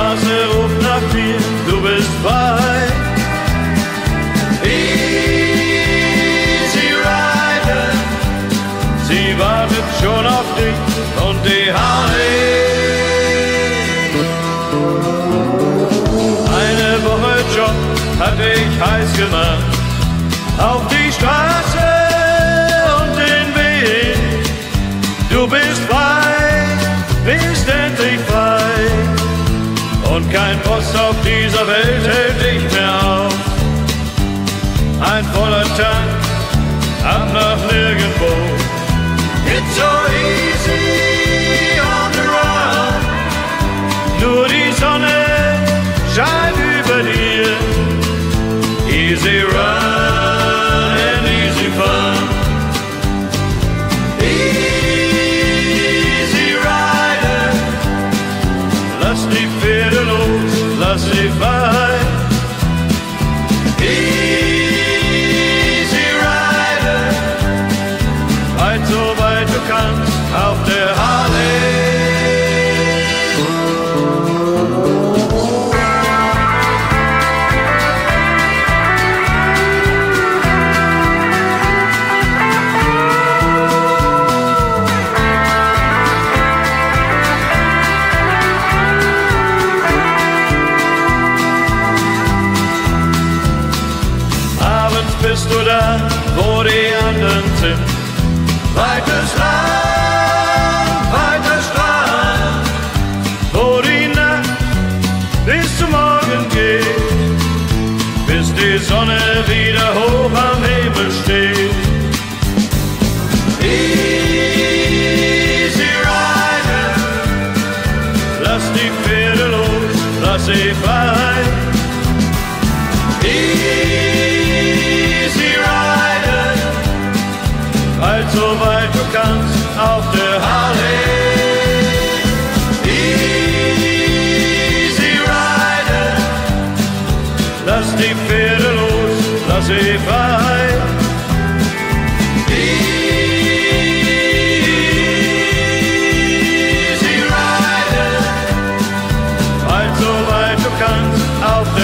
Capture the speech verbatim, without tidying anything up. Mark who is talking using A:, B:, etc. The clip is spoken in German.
A: Straße ruft nach dir, du bist frei. Easy Rider, sie wartet schon auf dich und die Harley. Eine Woche Job hat dich heiß gemacht, auf die Straße und den Weg. Du bist frei, bist endlich frei, und kein Post auf dieser Welt hält dich mehr auf. Ein voller Tank, ab nach nirgendwo. It's so easy on the run. Nur die Sonne scheint über dir. Easy run and easy fun. Easy Rider, lass die Pferde los, lass sie frei. Easy Rider, reit so weit du kannst auf der Harley. Bist du da, wo die anderen sind? Weites Land, weiter Strand, wo die Nacht bis zum Morgen geht, bis die Sonne wieder hoch am Himmel steht. Easy Rider, lass die Pferde los, lass sie frei. Halt so weit du kannst auf der Harley. Easy Rider, lass die Pferde los, lass sie frei. Easy Rider, halt so weit du kannst auf der